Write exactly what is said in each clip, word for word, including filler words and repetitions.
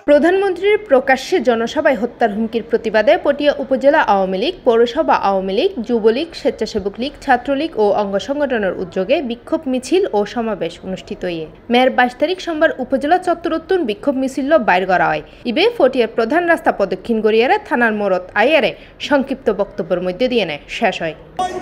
প্রধানমন্ত্রীর প্রকাশ্যে জনসভায় হত্যার হুমকির প্রতিবাদে পটিয়া উপজেলা আওয়ামী লীগ, পৌরসভা আওয়ামী লীগ, যুবলীগ, স্বেচ্ছাসেবক লীগ, ছাত্রলীগ ও অঙ্গ সংগঠনের উদ্যোগে বিক্ষোভ মিছিল ও সমাবেশ অনুষ্ঠিত হয়ে মেয়ের বাইশ তারিখ সোমবার উপজেলা চত্বরতুন বিক্ষোভ মিছিল বাইর করা হয়। ইবে ফটিয়ার প্রধান রাস্তা প্রদক্ষিণ করিয়ারে থানার মোড়ত আইয়ারে সংক্ষিপ্ত বক্তব্যের মধ্যে দিয়ে নেয় শেষ হয়।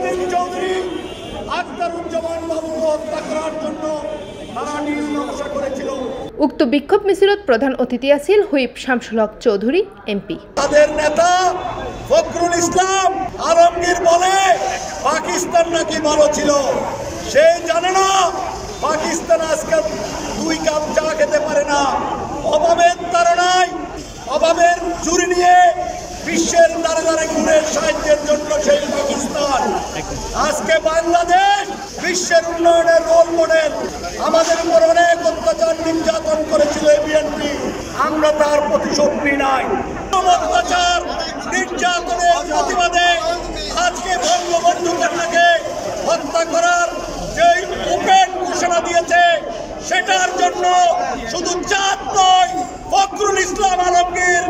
উক্ত বিক্ষোভ মিছিলত প্রধান অতিথি আছিল হুইপ শামসুল হক চৌধুরী এমপি। তাদের নেতা ফখরুল ইসলাম আলমগীর বলে পাকিস্তান নাকি ভালো ছিল, সে জানে না পাকিস্তান আজকে দুই কাপ চা খেতে পারে না। অভাবের তাড়নায় অভাবের জুড়ি নিয়ে বিশ্বের দ্বারে দ্বারে ঘুরে সাহায্যের জন্য সেই পাকিস্তান আজকে বাংলাদেশ বিশ্বের উন্নয়নের রোল মডেল। আমাদের উপর অনেক অত্যাচার নির্যাতন করেছিল বিএনপি, আমরা তার প্রতিশোধ নিই নাই। অত্যাচার নির্যাতনের প্রতিবাদে আজকে বঙ্গবন্ধু কন্যাকে হত্যা করার যে ওপেন ঘোষণা দিয়েছে, সেটার জন্য শুধু জাত নয়, ফখরুল ইসলাম আলমগীর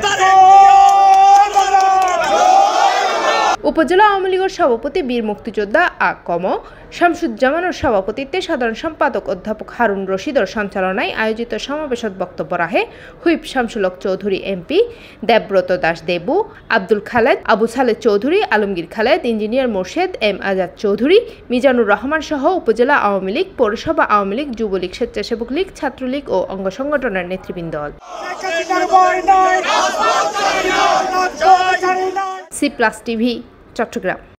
উপজেলা আওয়ামী লীগের সভাপতি বীর মুক্তিযোদ্ধা আ কম শামসুজ্জামানের সভাপতিত্বে সাধারণ সম্পাদক অধ্যাপক হারুন রশিদর সঞ্চালনায় আয়োজিত সমাবেশত বক্তব্য রাখে whip Shamsul Haque Chowdhury MP, Debabrata Das Debu, Abdul Khaled, Abu Saled Chowdhury, Alamgir Khaled, engineer Morshed M Azad Chowdhury, Mizanur Rahman সহ উপজেলা আওয়ামী লীগ, পৌরসভা আওয়ামী লীগ, যুবলীগ, স্বেচ্ছাসেবক লীগ, ছাত্রলীগ ও অঙ্গ সংগঠনের নেতৃবৃন্দ। C plus TV, Chittagong.